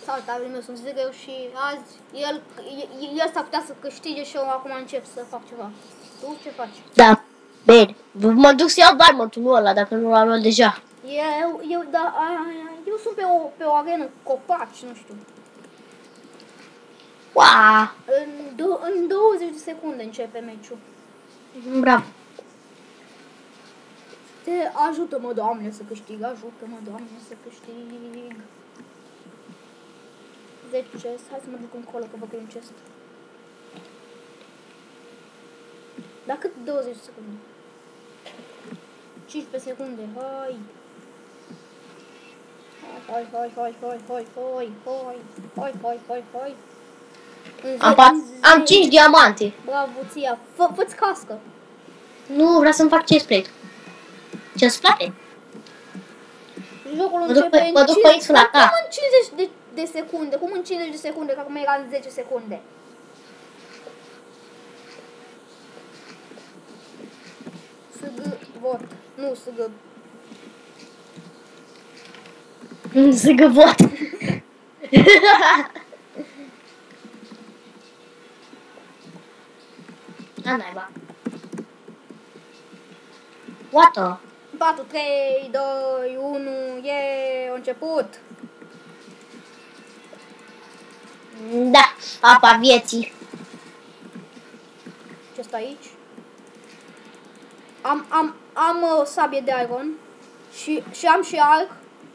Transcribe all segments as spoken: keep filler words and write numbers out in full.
Salut, avem eu sunt Zigeu și azi el, el s-ar putea să câștige și eu acum încep să fac ceva. Tu ce faci? Da, bine. Mă duc să iau diamondul ăla dacă nu l-am luat deja. Eu, eu, da, eu sunt pe o, pe o arenă cu copaci, nu știu. Uaa! În, în douăzeci de secunde începe meciul. Bravo. Te ajută-mă, Doamne, să câștig, ajută-mă, Doamne, să câștig. zece chest, hai să mă duc încolo că văd că e un chest. Dar cât douăzeci de secunde? cincisprezece secunde, hai! Hai, hai, hai, hai, hai, hai, hai, hai, hai, hai, hai. Am, am cinci diamante. Bravo, ție, Fă, fă-ți cască. Nu, vreau să-mi fac chestplate. Chestplate? Jocul Mă duc începe pe, în mă duc pe insula ta. Cum în cincizeci de, de secunde? Cum în cincizeci de secunde? Că acum era în zece secunde. S G vot. Nu, S G. S G vot. Da, naiba. What the? patru, trei, doi, unu, e început. Da, apa vieții. Ce stă aici? Am, am, am uh, sabie de iron și, și am și arc.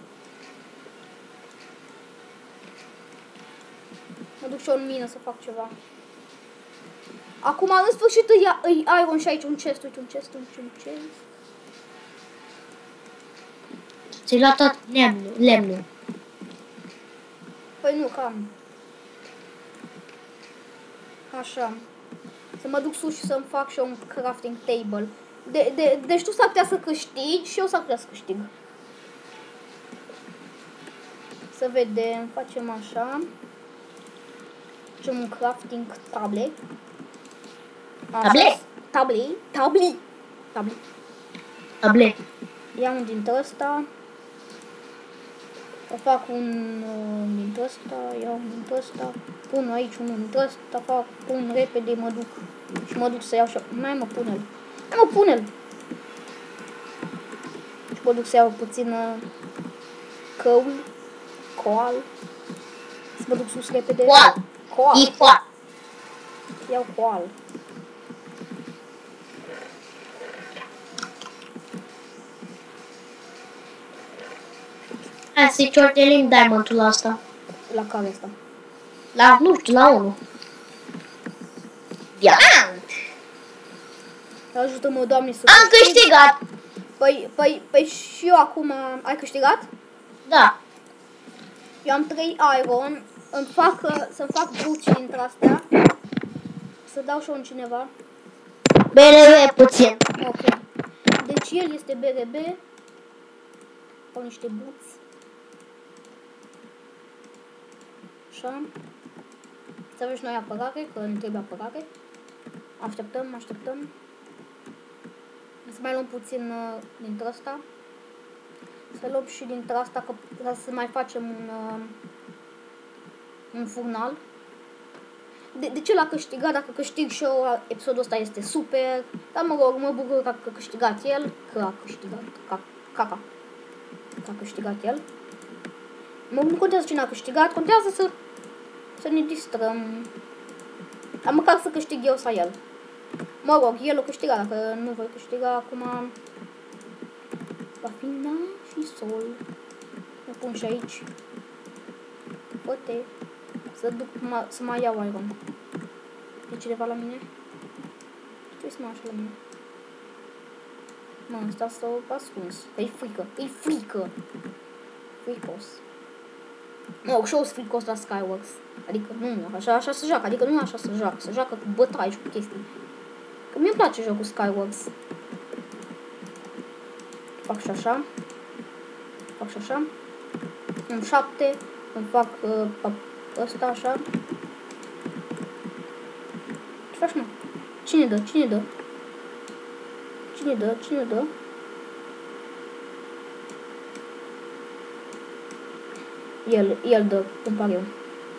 Mă duc și eu în mină să fac ceva. Acum, în sfârșit, îi, îi iron și aici un chest, uite un chest, un chest. Ți-ai luat tot lemnul, lemnul. Păi nu, cam. Așa. Să mă duc sus și să-mi fac și eu un crafting table. De, de, deci tu s-ar putea să câștigi și eu s-ar putea să câștig. Să vedem, facem așa. Facem un crafting table. Table? Table? Table? Table. Table. Iau un dintre ăsta. O fac un uh, dintre ăsta, iau un dintre ăsta, pun aici unul dintre ăsta, fac, pun repede, mă duc și mă duc să iau și mai mă pune-l. Mai mă pune-l. Și mă duc să iau puțin uh, căul, coal. Să mă duc sus repede. Coal. Coal. E coal. Iau coal. Hai să-i ciortelim diamondul ăsta. La care asta? La, nu știu, la unul. Diamant! Ajută-mă, Doamne, să Am câștigat! Păi, păi, păi și eu acum ai câștigat? Da. Eu am trei iron, îmi fac, să-mi fac bruci dintre astea, să dau și eu în cineva. B R B puțin. Ok. Deci el este B R B, au niște buți. Așa. Să avem și noi apărare, că ne trebuie apărare. Așteptăm, așteptăm. Să mai luăm puțin uh, dintre asta. Să luăm și dintre asta, că ca să mai facem un, uh, un furnal. De, de ce l-a câștigat? Dacă câștig și eu, episodul ăsta este super. Dar mă rog, mă bucur că a câștigat el. Că a câștigat. Ca, caca. Că a câștigat el. Mă, nu contează cine a câștigat, contează să, să ne distrăm. Dar măcar să câștig eu sau el. Mă rog, el o câștiga, dacă nu voi câștiga acum. Va fi na și sol. Mă pun și aici. Poate să duc ma, să mai iau iron. E cineva la mine? Trebuie să mă așa la mine. Mă, ăsta s-a ascuns. Că-i frică, că-i frică. Fricos. Mă rog, și eu sunt fricos la Skyworks. Adică nu, așa, așa se joacă, adică nu așa se joacă. Se joacă cu bătaie și cu chestii. Că mie îmi place jocul Skyworks. Fac și așa. Fac și așa. În șapte. Îmi fac uh, ăsta așa. Ce faci, mă? Cine dă? Cine dă? Cine dă? Cine dă? El, el dă, cum par eu.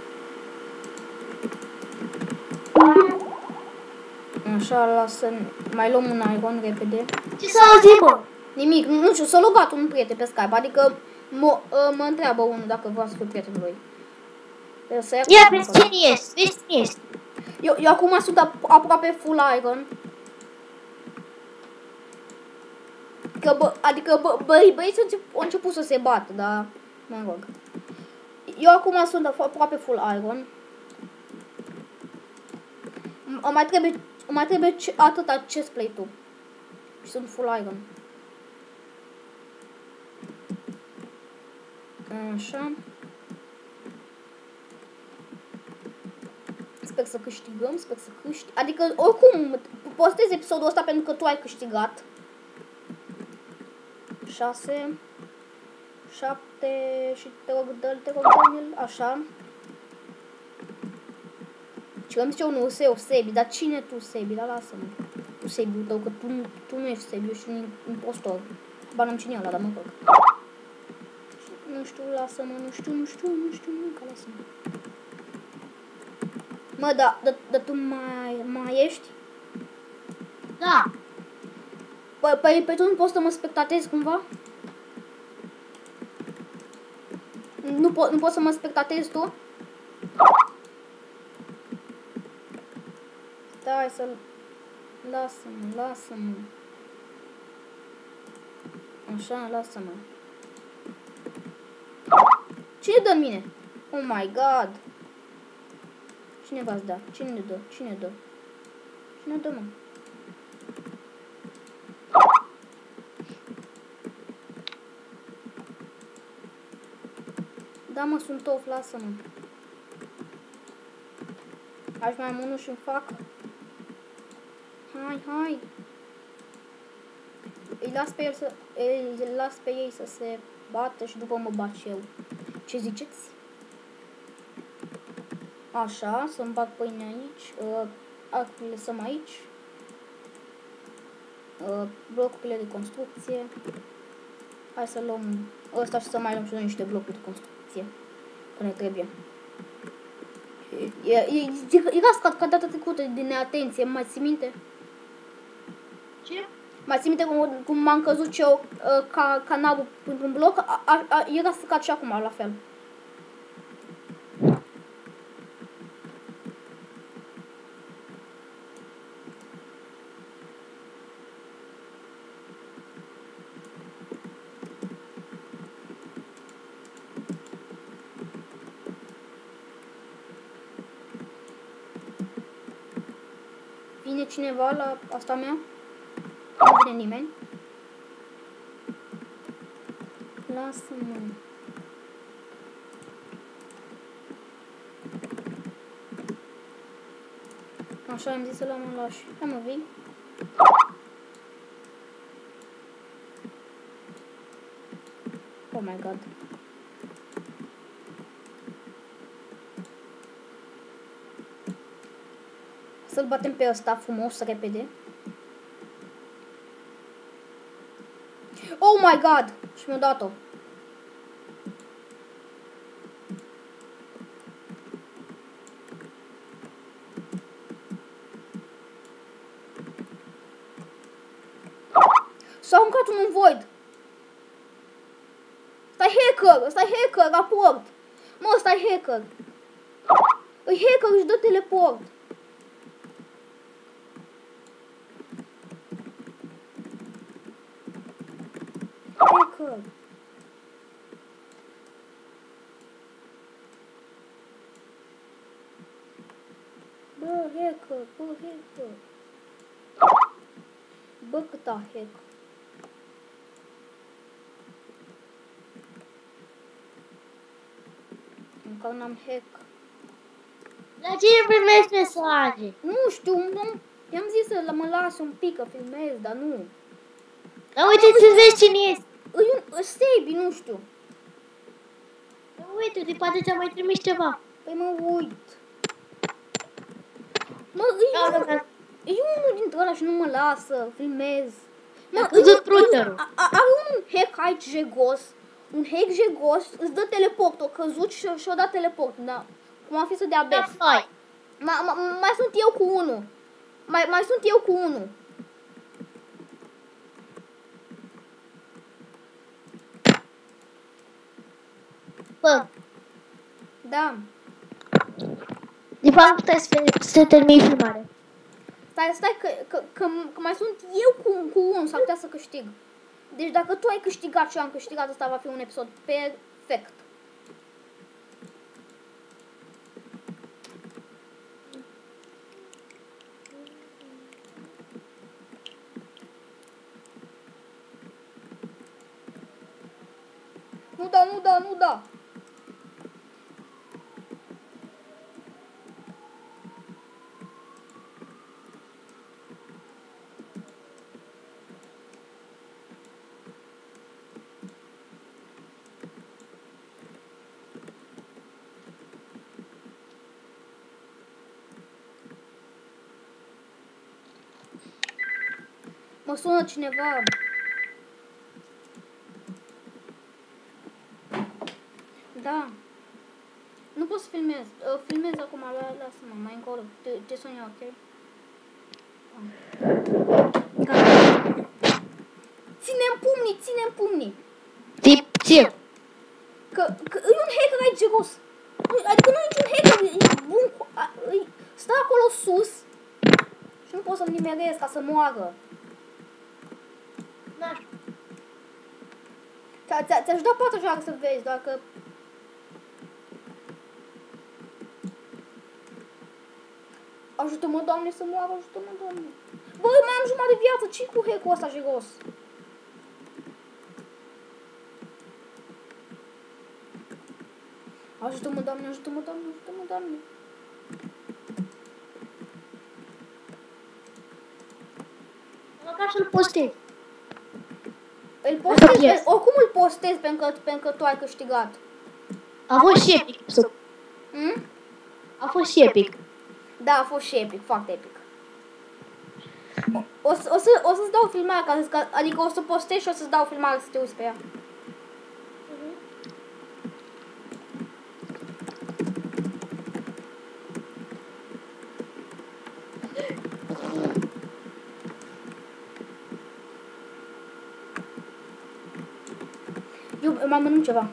Așa, lasă, mai luăm un iron repede. Ce s-a auzit, bă? Nimic, nu știu, să l-a luat un prieten pe Skype, adică mă, mă întreabă unul dacă vreau să fiu prietenul lui. Să ia, ia vezi cine ești, vezi cine ești. Eu, eu acum sunt aproape full iron. Că bă, adică bă, băi, băieții au început, au început să se bată, dar mă rog. Eu acum sunt aproape full iron. M mai trebuie, mai trebuie atâta chest plate-ul. Și sunt full iron. Așa. Sper să câștigăm, sper să câștig. Adică, oricum, postez episodul ăsta pentru că tu ai câștigat. șase, șapte și te rog, dă-l, te rog, dă-l, așa. Și îmi zice unul, Useu, Sebi, dar cine tu, Sebi? Dar lasă-mă. Tu, Sebi-ul tău, că tu, tu nu ești Sebi, eu sunt un impostor. Ba n-am cine ăla, dar mă rog. Nu știu, lasă-mă, nu știu, nu știu, nu știu, nu, că lasă-mă. Mă, da, da, da, tu mai, mai ești? Da. Păi, păi, păi tu nu poți să mă spectatezi cumva? Nu, po nu poți să mă spectatezi tu? Stai să-l... Lasă-mă, lasă-mă. Așa, lasă-mă. Cine dă în mine? Oh my god. Cine v-ați da? Cine dă? Cine dă? Cine dă, mă? Da, mă, sunt of, lasă-mă. Aș mai am unul și-mi fac. Hai, hai. Îi las pe el să... Îi las pe ei să se bată și după mă bat și eu. Ce ziceți? Așa, să-mi bag pâine aici. Uh, arcurile să aici. Uh, blocurile de construcție. Hai să luăm ăsta și să mai luăm și noi niște blocuri de construcție. Că ne trebuie. Era scat ca data trecută din neatenție, mai ții minte? Ce? Mai ții minte cum, cum m-am căzut eu uh, ca canalul într-un bloc? A, a, a, era scat și acum la fel. Vine cineva la asta mea? Nu vine nimeni. Lasă-mă. Așa am zis să l-am în lași. Hai mă, vii? Oh my god. Să-l batem pe ăsta frumos, repede. Oh my god! Și mi-a dat-o. S-a aruncat unul în void. Ăsta-i hacker! Ăsta-i hacker! Raport! Mă, ăsta-i hacker! Îi hacker, își dă teleport! Hacker! Bă, hacker! Bă, hacker! Bă, câta hack! Încă n-am hack. La cine primești mesaje? Nu știu, i-am zis să mă las un pic că filmez, dar nu. Dar uite să vezi cine este. Îi un Sebi, nu știu. Dar uite, de poate ți-a mai trimis ceva. Păi mă uit. Mă, îi Da, da, da. e unul dintre ăla și nu mă lasă, filmez. A căzut routerul. Are un hack aici jegos. un hack jegos, îți dă teleport, o căzut și și-o dat teleport, da? Cum ar fi să dea best. Hai. Ma, ma, mai sunt eu cu unul. Mai, mai sunt eu cu unul. Bă, Da. de fapt puteai să, să termini filmarea. Stai, stai că, că, că, că mai sunt eu cu, cu unul, s-ar putea să câștig. Deci dacă tu ai câștigat și eu am câștigat, ăsta va fi un episod perfect. Nu da, nu da, nu da. Mă sună cineva. Da. Nu pot să filmez. Uh, filmez acum, lasă-mă, mai încolo. Te, te sun eu, ok? Gata. Ținem pumnii, ținem pumnii. Tip, ție. Că, că e un hacker aici jos. Adică nu e niciun hacker, e bun. Cu, a, e, stă acolo sus. Și nu pot să-l nimeresc ca să moară. Ți-aș da patru joacă să vezi, doar că... Ajută-mă, Doamne, să moară, ajută-mă, Doamne. Bă, mai am jumătate de viață, ce-i cu hack-ul ăsta jegos? Ajută-mă, Doamne, ajută-mă, Doamne, ajută-mă, Doamne. Măcar să-l postezi. Îl postez, oricum îl postez pentru că, pentru că tu ai câștigat. A fost și epic. Hmm? A fost și epic. Da, a fost și epic, foarte epic. O, o, să, o, să, o să-ți dau filmarea, ca, ca, adică o să postez și o să-ți dau filmarea să te uiți pe ea. Eu mai mănânc ceva.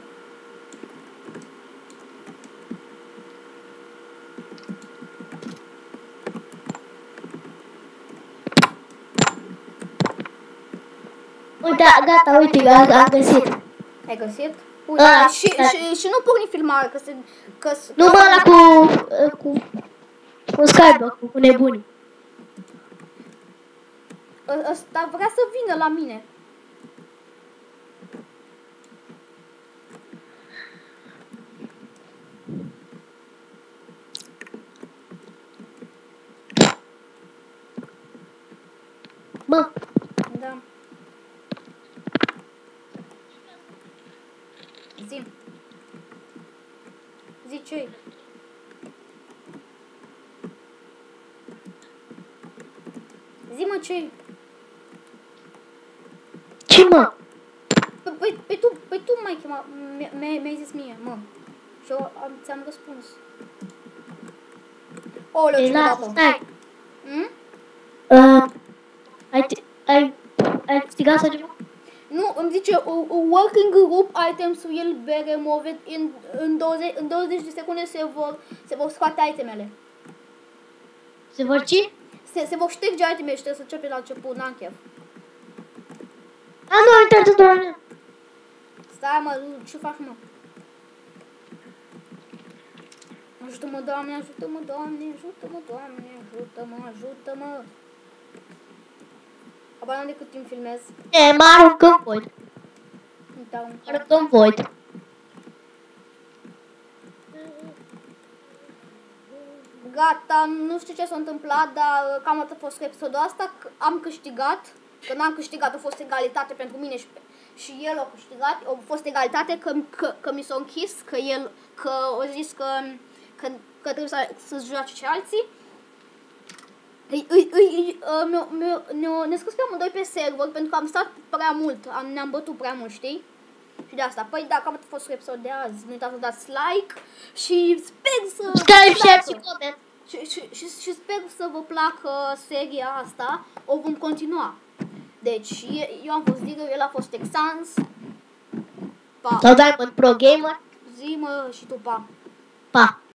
Uite, gata, uite, am, am găsit. Ai găsit? Uite, A, și, da. și, și nu porni filmarea, că se... Că, Nu mă ăla cu, cu, cu Skyblock, cu nebunii. Ăsta vrea să vină la mine. Mă, Da. Zi. Zi ce-i? Zi mă ce-i? ce mă? Păi, păi, păi tu, păi tu m-ai chemat, mi-ai zis mie, mă. Și eu am, ți-am răspuns. Oleu, ce Lasă, dat-o. stai. Hmm? Uh, ai, ai, ai câștigat sau ceva? Nu, îmi zice, a, a working group items will be removed in, în, douăzeci, în douăzeci de secunde se vor, se vor scoate itemele. Se vor ce? Se, se vor șterge itemele și trebuie să începe la început, n-am chef. A, nu, am intrat într-o mea. Stai mă, ce faci mă? Ajută-mă, Doamne, ajută-mă, Doamne, ajută-mă, Doamne, ajută-mă, ajută-mă. Aba n-am de cât timp filmez. E, mă arunc în void. Nu te arunc. Mă arunc în void. Gata, nu știu ce s-a întâmplat, dar cam atât a fost cu episodul ăsta. Am câștigat, că n-am câștigat, a fost egalitate pentru mine și, și el a câștigat. A fost egalitate că, că, că mi s-a închis, că el, că a zis că, că, că trebuie să, să-ți joace și alții. Îi, îi, îi, ne-a scris pe amândoi pe server pentru că am stat prea mult, am, ne-am bătut prea mult, știi? Și de asta. Păi dacă am fost episod de azi, nu uitați să dați like și sper să Subscribe, share și comment. Și, și, și, și sper să vă placă seria asta. O vom continua. Deci, eu am fost Digger, el a fost Texans. Pa. Sau Diamond Pro Gamer. Zi, mă, și tu, pa. Pa.